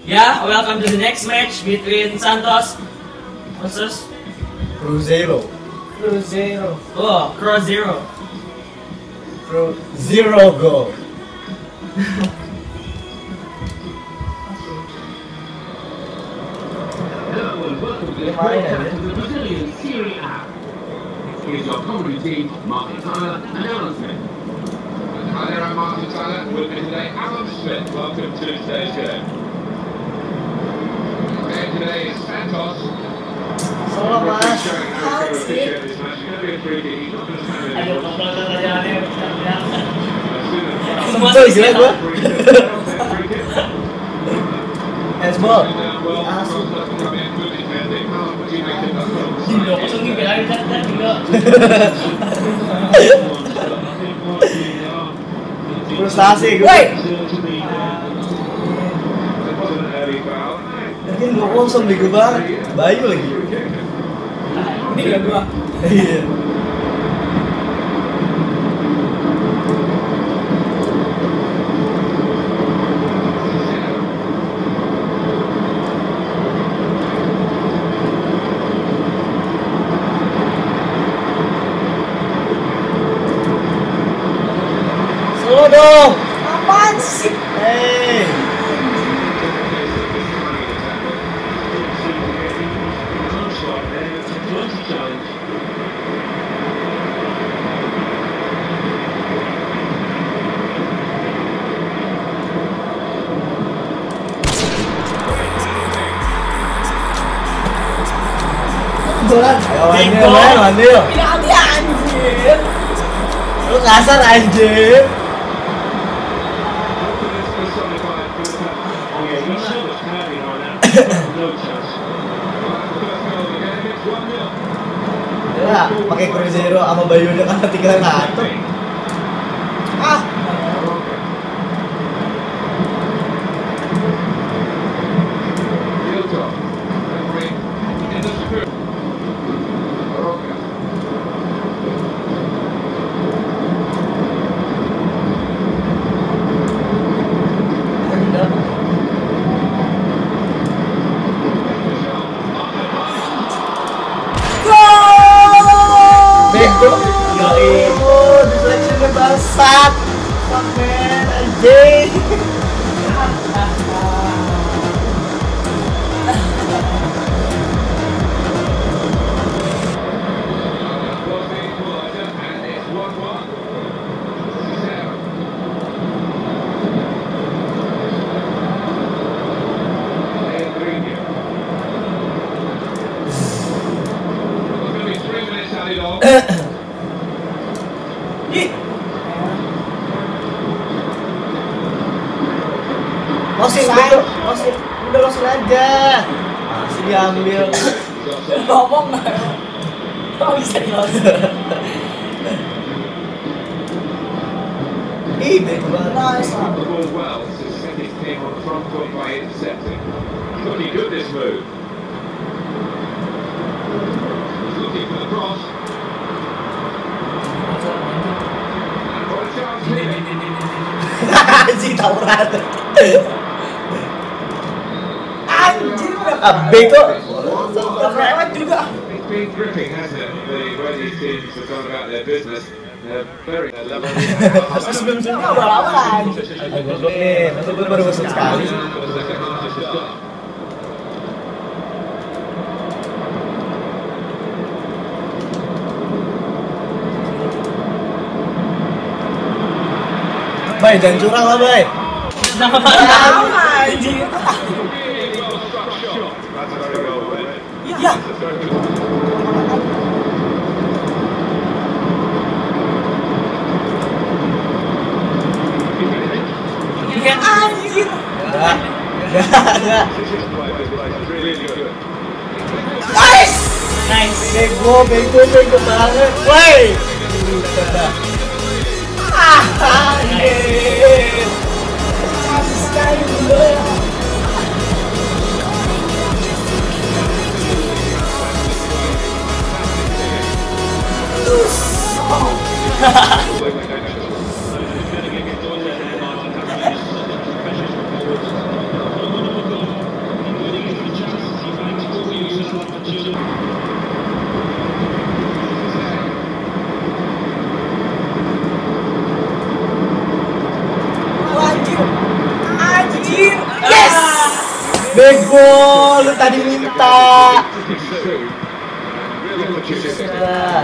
Yeah, welcome to the next match between Santos versus Cruzeiro. Oh, Cruzeiro. Zero goal. Hello and welcome to this broadcast of the Brazilian Serie A. Here's your commentary team, Martin Tyler and Alan Smith. Hi there, I'm Martin Tyler. With me today, Alan Smith. Welcome to today's game. And today is Santos. Salah mas. Appreciate this match. It's going to be a free kick. He's not going to stand in Ayo, it. pelan-pelan aja nih. As soon Semua Betul, sih gila gua. free kick. Handsball. Well, cross up and coming in, good defending. Alan, what do you make of that goal? Gila, kosong gitu aja dan juga. Frustasi gue. Woi. It wasn't an early foul. Mungkin 2-0 bego banget. Bayu lagi. Free kick. Ini ya gua. Iya. Solo dong. Apaan sih? Hey. Dolan. Ayo Wandil. Penalti anjir. Lu kasar anjir. Ya, pakai Cruzeiro sama Bayu udah kan tinggal satu. Ah. Bego. Oh, deflection-nya basat. Fuck man, anjing. Losin, betul. Losin. Udah losin aja. Masih diambil. Ngomong nggak? Kok bisa dilosin? Ih, bego banget. Nice. The ball well to set his team on the front foot by intercepting. Pretty good this move. He's looking for the cross. And what a chance here. Anjing tawuran. Anjing udah bego. Udah lewat juga. It's been gripping, hasn't it? The way these teams have gone about their business. They're very level. Sebelum-sebelumnya udah lama lagi. Goblok nih, masa gue baru masuk sekali. Bay, jangan curang lah, Bay. Nama anjing. Ya. Iya anjir. Enggak. Nice. Nice. Bego banget. Woi. Anjir. Sekali dulu. Bego, lu tadi minta. Ah.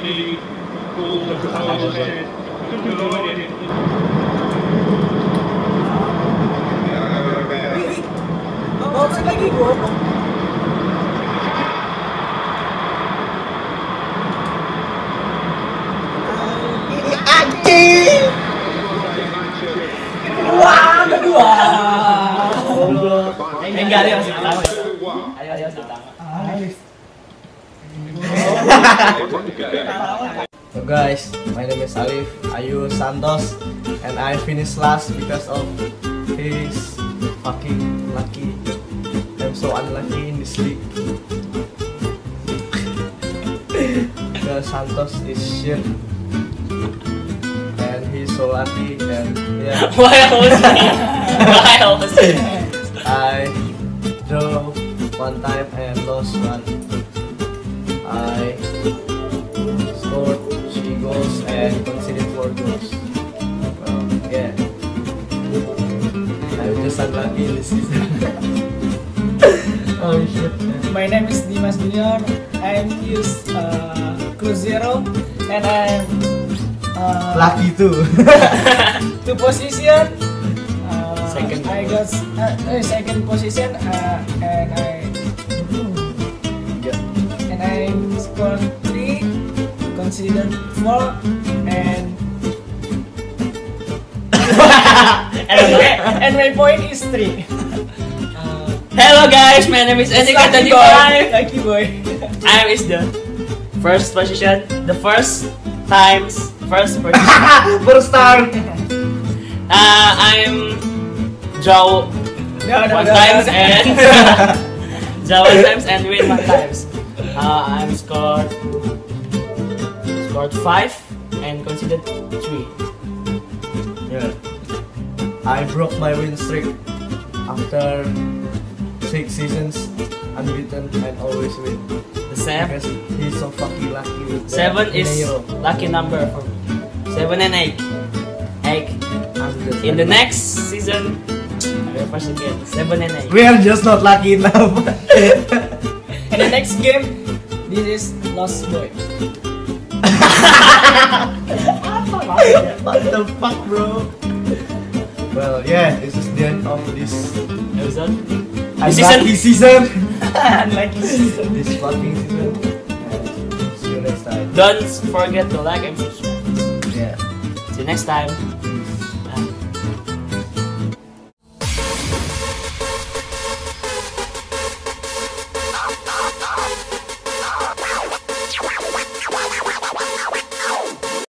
Offside lagi gua. Anjing. Wah, kedua. Enggak ada yang masih pertama. Ayo masih pertama. So guys, my name is Alif Ayu Santos, and I finished last because of his fucking lucky. I'm so unlucky in this league. Because Santos is shit, and he's so lucky, and yeah. Why always me? Why always me? I draw one time and lost one. I scored 3 goals and conceded 4 goals. Well, yeah. I'm just unlucky in this season. Oh shit. My name is Dimas Junior. I'm used Cruzeiro and I'm Lucky too. to position. Second. I got second position and I scored 3, considered 4, and and my point is 3. Hello guys, my name is Endika25. Lucky boy. I is the first position, the first position. First time. I'm draw one times and draw one times and win one times. I'm scored 5 and conceded 3. Yeah. I broke my win streak after 6 seasons unbeaten and always win. The 7 Because he's so fucking lucky with that 7 is Mineiro. lucky number for me. 7 and 8. I'm just In the lucky. next season, we're first again. 7 and 8. We are just not lucky enough. And the next game, this is Lost Boy. What the fuck, bro? Well, yeah, this is the end of this Episode. unlucky season. Unlucky season. This fucking season. And see you next time. Don't forget to like and subscribe. Yeah. See you next time.